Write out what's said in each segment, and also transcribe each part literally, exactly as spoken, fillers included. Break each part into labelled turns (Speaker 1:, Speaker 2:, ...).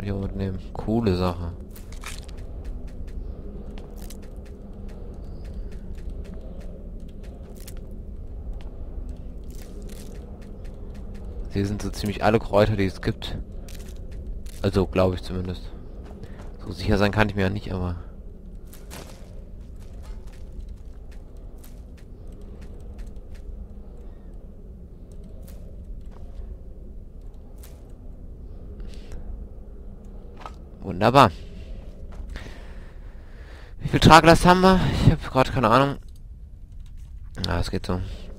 Speaker 1: hier mitnehmen. Coole Sache. Hier sind so ziemlich alle Kräuter, die es gibt. Also, glaube ich zumindest. So sicher sein kann ich mir ja nicht, aber... Wunderbar. Wie viel Traglast haben wir? Ich habe gerade keine Ahnung. Na, es geht so.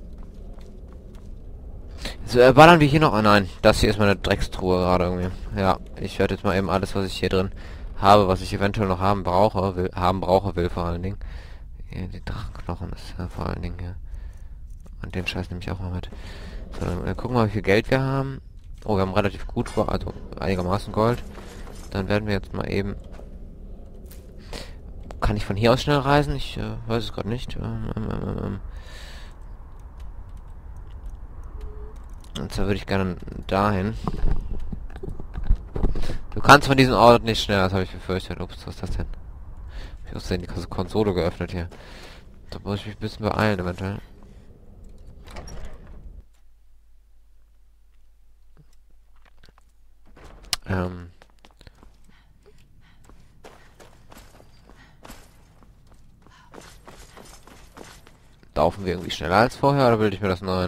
Speaker 1: So, äh, ballern wir hier noch? Oh nein, das hier ist meine Dreckstruhe gerade irgendwie. Ja, ich werde jetzt mal eben alles, was ich hier drin habe, was ich eventuell noch haben brauche, will, haben brauche, will vor allen Dingen. Hier, die Drachenknochen ist ja vor allen Dingen hier. Und den Scheiß nehme ich auch mal mit. So, dann äh, gucken wir mal, wie viel Geld wir haben. Oh, wir haben relativ gut, also einigermaßen Gold. Dann werden wir jetzt mal eben... Kann ich von hier aus schnell reisen? Ich äh, weiß es gerade nicht. Ähm, ähm, ähm, ähm. Und zwar würde ich gerne dahin. Du kannst von diesem Ort nicht schnell, das habe ich befürchtet. Ups, was ist das denn? Ich habe aussehen die Konsole geöffnet hier. Da muss ich mich ein bisschen beeilen eventuell. Ähm. Laufen wir irgendwie schneller als vorher oder bilde ich mir das nur ein?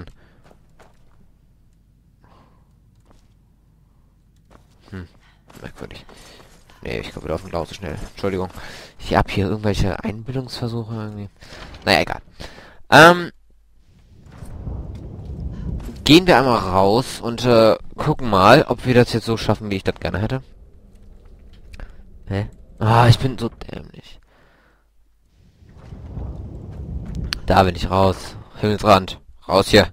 Speaker 1: Hm, merkwürdig. Nee, ich glaube, wir laufen genauso schnell. Entschuldigung. Ich habe hier irgendwelche Einbildungsversuche irgendwie. Naja, egal. Ähm. Gehen wir einmal raus und äh, gucken mal, ob wir das jetzt so schaffen, wie ich das gerne hätte. Hä? Ah, ich bin so dämlich. Da bin ich raus. Himmelsrand. Raus hier.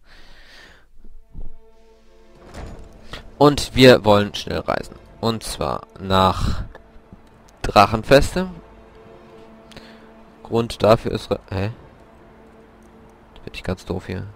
Speaker 1: Und wir wollen schnell reisen. Und zwar nach Drachenfeste. Grund dafür ist... Re Hä? Das bin ich ganz doof hier.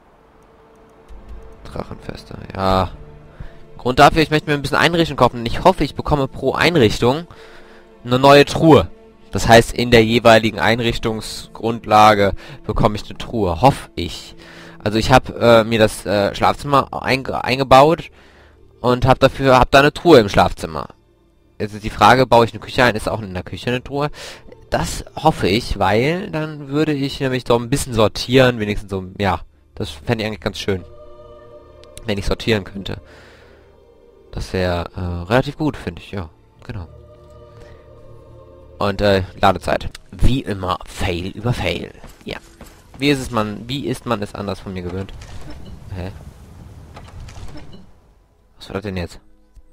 Speaker 1: Drachenfeste, ja. Grund dafür, ich möchte mir ein bisschen Einrichtung kaufen. Ich hoffe, ich bekomme pro Einrichtung eine neue Truhe. Das heißt, in der jeweiligen Einrichtungsgrundlage bekomme ich eine Truhe. Hoffe ich. Also ich habe äh, mir das äh, Schlafzimmer einge eingebaut und habe dafür hab da eine Truhe im Schlafzimmer. Jetzt ist die Frage, baue ich eine Küche ein? Ist auch in der Küche eine Truhe? Das hoffe ich, weil dann würde ich nämlich so ein bisschen sortieren, wenigstens so, ja, das fände ich eigentlich ganz schön, wenn ich sortieren könnte. Das wäre äh, relativ gut, finde ich, ja, genau. Und äh, Ladezeit. Wie immer, Fail über Fail. Ja. Wie ist es man, wie ist man es anders von mir gewöhnt? Hä? Was war das denn jetzt?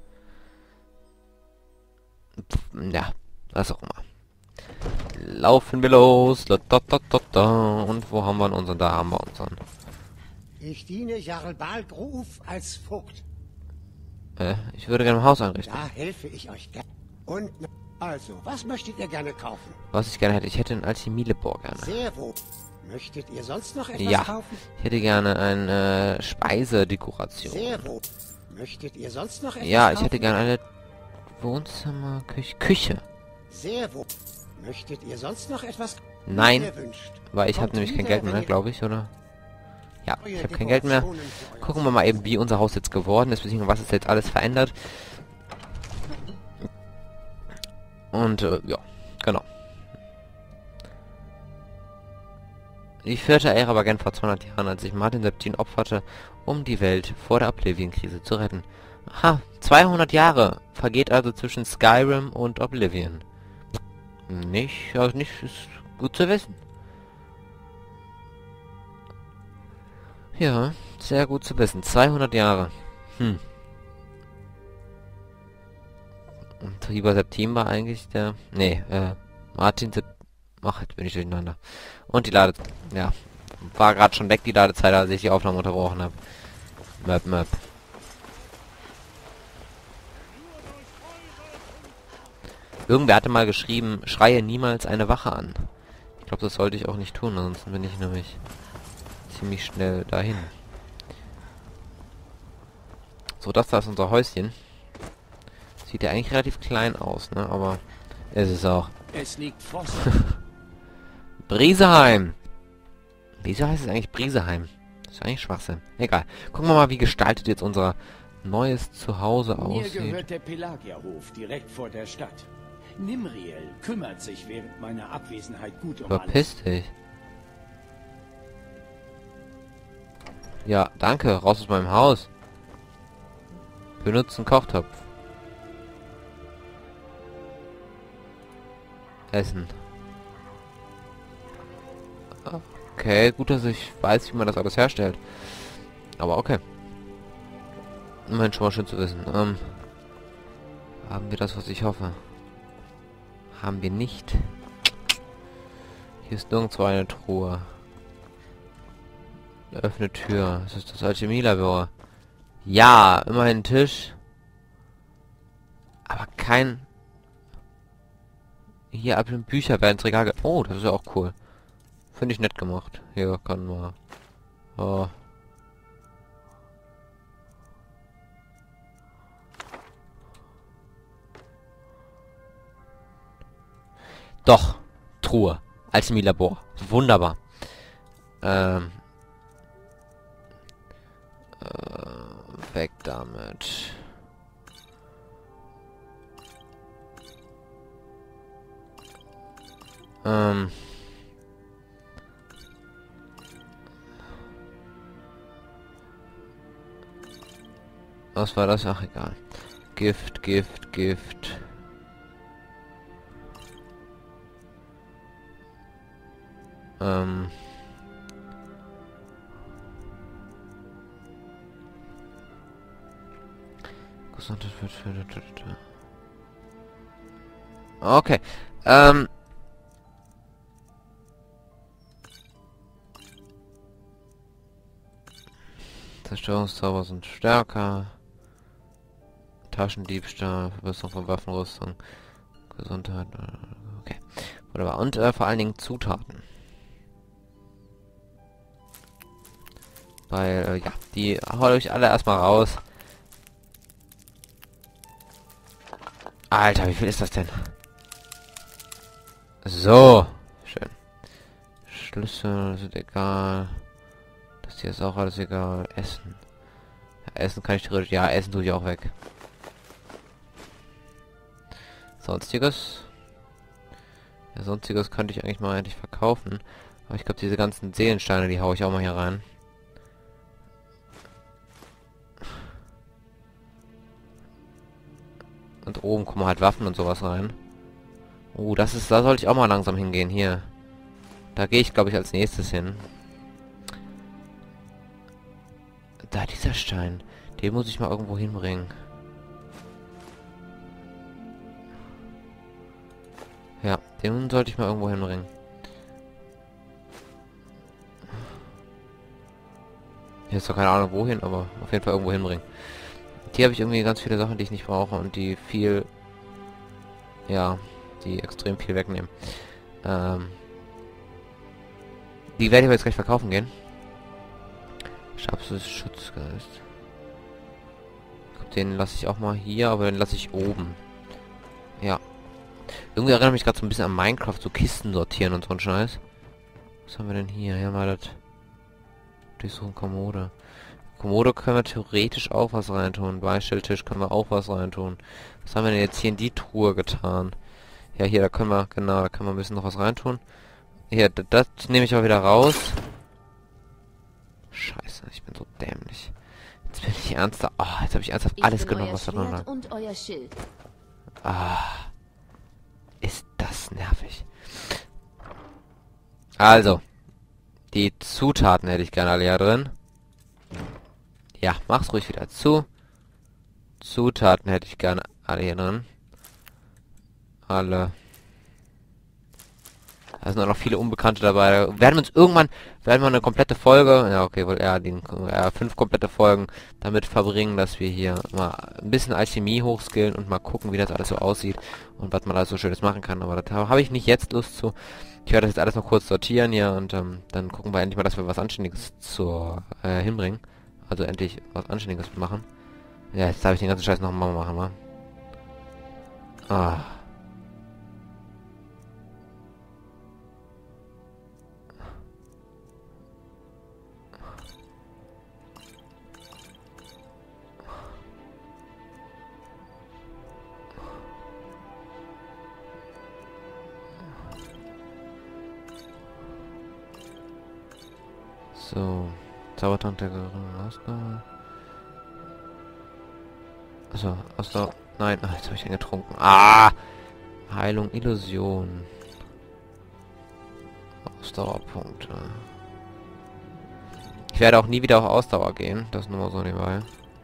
Speaker 1: Pff, ja, was auch immer. Laufen wir los. Da, da, da, da, da. Und wo haben wir unseren? Da haben wir unseren.
Speaker 2: Ich diene Jarl Balgruf als Vogt.
Speaker 1: Äh, ich würde gerne ein Haus einrichten.
Speaker 2: Da helfe ich euch gerne. Und also, was möchtet ihr gerne kaufen?
Speaker 1: Was ich gerne hätte, ich hätte ein Alchemie-Labor gerne.
Speaker 2: Sehr wohl. Möchtet ihr sonst noch etwas
Speaker 1: ja,
Speaker 2: kaufen?
Speaker 1: Ich hätte gerne eine äh, Speisedekoration.
Speaker 2: Sehr wohl. Möchtet ihr sonst noch etwas
Speaker 1: Ja, ich
Speaker 2: kaufen?
Speaker 1: hätte gerne eine Wohnzimmer, Küche. Küche.
Speaker 2: Sehr wohl. Möchtet ihr sonst noch etwas?
Speaker 1: Nein,
Speaker 2: erwünscht?
Speaker 1: weil ich habe
Speaker 2: Kommt
Speaker 1: nämlich kein
Speaker 2: wieder,
Speaker 1: Geld
Speaker 2: wenn
Speaker 1: mehr,
Speaker 2: ihr
Speaker 1: glaube ich, oder? Ja,
Speaker 2: neue
Speaker 1: ich habe kein Geld mehr.
Speaker 2: Dekorationen für euer
Speaker 1: Gucken wir mal eben, wie unser Haus jetzt geworden ist, beziehungsweise was ist jetzt alles verändert. Und, äh, ja, genau. Die vierte Ära begann vor zweihundert Jahren, als sich Martin Septin opferte, um die Welt vor der Oblivion-Krise zu retten. Aha, zweihundert Jahre vergeht also zwischen Skyrim und Oblivion. Nicht, also nicht, ist gut zu wissen. Ja, sehr gut zu wissen. zweihundert Jahre. Hm. Und Tribor Septim war eigentlich der... Nee, äh, Martin Septim... Ach, jetzt bin ich durcheinander. Und die Ladezeit... Ja, war gerade schon weg, die Ladezeit, als ich die Aufnahme unterbrochen habe. Möp, möp. Irgendwer hatte mal geschrieben, schreie niemals eine Wache an. Ich glaube, das sollte ich auch nicht tun, ansonsten bin ich nämlich ziemlich schnell dahin. So, das da ist unser Häuschen. Sieht ja eigentlich relativ klein aus, ne? Aber ist es auch.
Speaker 2: Es liegt Frost.
Speaker 1: Brieseheim. Wieso heißt es eigentlich Brieseheim? Das ist eigentlich Schwachsinn. Egal. Gucken wir mal, wie gestaltet jetzt unser neues Zuhause
Speaker 2: Mir
Speaker 1: aussieht.
Speaker 2: gehört der Pelagierhof direkt vor der Stadt. Nimriel kümmert sich während meiner Abwesenheit gut um alles.
Speaker 1: Verpiss dich. Ja, danke. Raus aus meinem Haus. Benutzen Kochtopf. Essen. Okay, gut, dass ich weiß, wie man das alles herstellt. Aber okay. Immerhin schon mal schön zu wissen. Ähm, haben wir das, was ich hoffe? Haben wir nicht. Hier ist nirgendwo eine Truhe. Öffne Tür. Das ist das Alchemielabor. Ja, immerhin ein Tisch. Aber kein... Hier ab den Bücher werden ins Regal ge... Oh, das ist ja auch cool. Finde ich nett gemacht. Hier kann man... Oh. Doch. Truhe. Alchemielabor. Wunderbar. Ähm... Äh, weg damit. Ähm... Was war das? Ach, egal. Gift, Gift, Gift. Ähm. Okay. Ähm. Zerstörungszauber sind stärker. Taschendiebstahl, Verbesserung von Waffenrüstung, Gesundheit, okay. Wunderbar. Und äh, vor allen Dingen Zutaten. Weil, äh, ja, die haut euch alle erstmal raus. Alter, wie viel ist das denn? So. Schön. Schlüssel sind egal. Das hier ist auch alles egal. Essen. Ja, Essen kann ich theoretisch... Ja, Essen tue ich auch weg. Sonstiges. Ja, sonstiges könnte ich eigentlich mal endlich verkaufen. Aber ich glaube, diese ganzen Seelensteine, die haue ich auch mal hier rein. Und oben kommen halt Waffen und sowas rein. Oh, das ist... Da sollte ich auch mal langsam hingehen. Hier. Da gehe ich, glaube ich, als nächstes hin. Da, dieser Stein. Den muss ich mal irgendwo hinbringen. Ja, den sollte ich mal irgendwo hinbringen. Hier ist doch keine Ahnung wohin, aber auf jeden Fall irgendwo hinbringen. Hier habe ich irgendwie ganz viele Sachen, die ich nicht brauche und die viel... Ja, die extrem viel wegnehmen. Ähm, die werde ich aber jetzt gleich verkaufen gehen. Schabses Schutzgeist. Den lasse ich auch mal hier, aber den lasse ich oben. Ja. Irgendwie erinnert mich gerade so ein bisschen an Minecraft, so Kisten sortieren und so ein Scheiß. Was haben wir denn hier? Hier mal das... Durchsuchen Kommode. Kommode können wir theoretisch auch was reintun. Beistelltisch können wir auch was reintun. Was haben wir denn jetzt hier in die Truhe getan? Ja, hier, da können wir, genau, da können wir ein bisschen noch was reintun. Hier, das, das nehme ich auch wieder raus. Scheiße, ich bin so dämlich. Jetzt bin ich ernsthaft... Oh, jetzt habe ich ernsthaft alles genommen, was da drin lag.
Speaker 3: Und euer Schild.
Speaker 1: Ah... Ist das nervig. Also. Die Zutaten hätte ich gerne alle hier drin. Ja, mach's ruhig wieder zu. Zutaten hätte ich gerne alle hier drin. Alle. Da sind auch noch viele Unbekannte dabei. Da werden wir uns irgendwann, werden wir eine komplette Folge, ja okay, wohl eher, die, eher fünf komplette Folgen damit verbringen, dass wir hier mal ein bisschen Alchemie hochskillen und mal gucken, wie das alles so aussieht und was man da so Schönes machen kann. Aber da habe ich nicht jetzt Lust zu. Ich werde das jetzt alles noch kurz sortieren hier und ähm, dann gucken wir endlich mal, dass wir was Anständiges zur, äh, hinbringen. Also endlich was Anständiges machen. Ja, jetzt darf ich den ganzen Scheiß noch mal machen, wa? Ah. So, Zaubertrank der geringen Ausdauer. Also, Ausdauer. Nein, ach, jetzt habe ich den getrunken. Ah! Heilung, Illusion. Ausdauerpunkte. Ich werde auch nie wieder auf Ausdauer gehen. Das nur mal so nebenbei.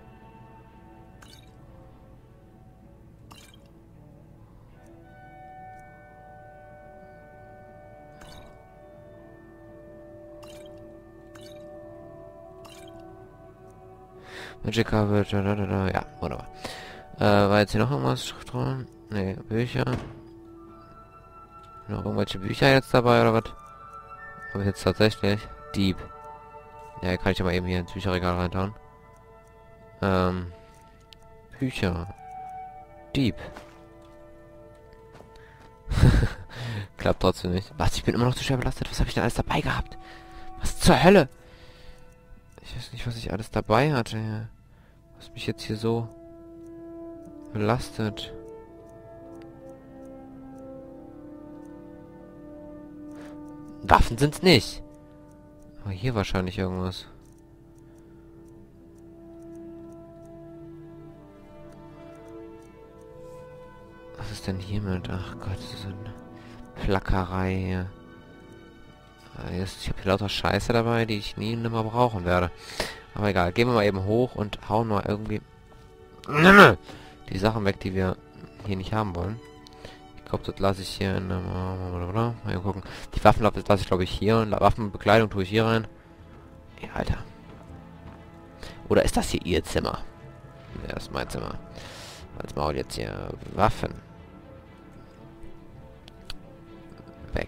Speaker 1: Magica wird, ja, wunderbar. Äh, war jetzt hier noch irgendwas? Schriftrollen? Ne, Bücher. Noch irgendwelche Bücher jetzt dabei, oder was? Habe ich jetzt tatsächlich? Dieb. Ja, kann ich ja mal eben hier ins Bücherregal reintauen. Ähm. Bücher. Dieb. Klappt trotzdem nicht. Was, ich bin immer noch zu schwer belastet. Was habe ich denn alles dabei gehabt? Was zur Hölle? Ich weiß nicht, was ich alles dabei hatte. Was mich jetzt hier so belastet. Waffen sind's nicht. Aber hier wahrscheinlich irgendwas. Was ist denn hiermit? Ach Gott, das ist eine Plackerei hier. Ich habe hier lauter Scheiße dabei, die ich nie und nimmer brauchen werde. Aber egal, gehen wir mal eben hoch und hauen mal irgendwie die Sachen weg, die wir hier nicht haben wollen. Ich glaube, das lasse ich hier in der... Mal gucken. Die Waffen lasse ich, glaube ich, hier. Und Waffenbekleidung tue ich hier rein. Ja, Alter. Oder ist das hier ihr Zimmer? Ja, das ist mein Zimmer. Als Maul jetzt hier. Waffen. Weg.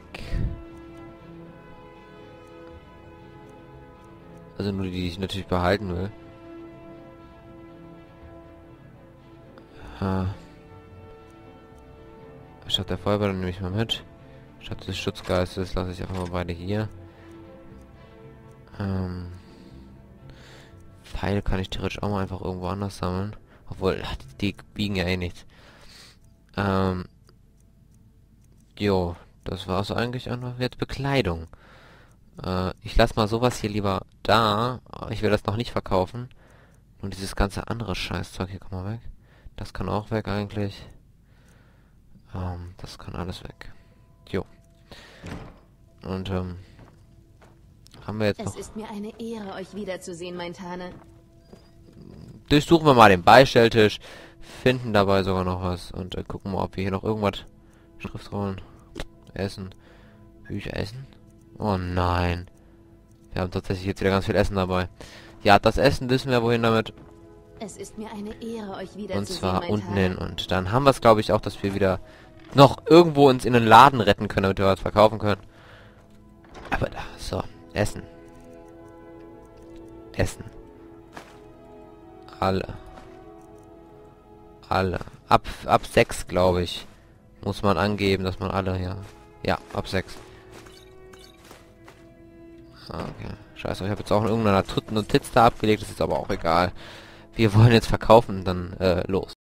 Speaker 1: Also nur die, die ich natürlich behalten will. Ha. Statt der Feuerwehr nehme ich mal mit. Statt des Schutzgeistes lasse ich einfach mal beide hier. Ähm. Pfeil kann ich theoretisch auch mal einfach irgendwo anders sammeln. Obwohl, ach, die, die biegen ja eh nichts. Ähm. Jo, das war's eigentlich einfach. Jetzt Bekleidung. Äh, ich lasse mal sowas hier lieber da. Ich will das noch nicht verkaufen. Nur dieses ganze andere Scheißzeug hier, komm mal weg. Das kann auch weg eigentlich. Ähm, das kann alles weg. Jo. Und, ähm, haben wir jetzt
Speaker 3: es
Speaker 1: noch...
Speaker 3: Es ist mir eine Ehre, euch wiederzusehen, mein Tane.
Speaker 1: Durchsuchen wir mal den Beistelltisch. Finden dabei sogar noch was. Und äh, gucken mal, ob wir hier noch irgendwas... Schriftrollen. Essen. Bücher essen. Oh nein. Wir haben tatsächlich jetzt wieder ganz viel Essen dabei. Ja, das Essen wissen wir wohin damit.
Speaker 3: Es ist mir eine Ehre, euch wiederzusehen,
Speaker 1: Und zwar
Speaker 3: mein
Speaker 1: unten
Speaker 3: Tane.
Speaker 1: hin. Und dann haben wir es, glaube ich, auch, dass wir wieder noch irgendwo uns in den Laden retten können, damit wir was verkaufen können. Aber da, so. Essen. Essen. Alle. Alle. Ab, ab sechs, glaube ich, muss man angeben, dass man alle, ja. Ja, ab sechs. Okay. Scheiße, ich habe jetzt auch in irgendeiner Notiz da abgelegt, das ist aber auch egal. Wir wollen jetzt verkaufen, dann äh, los.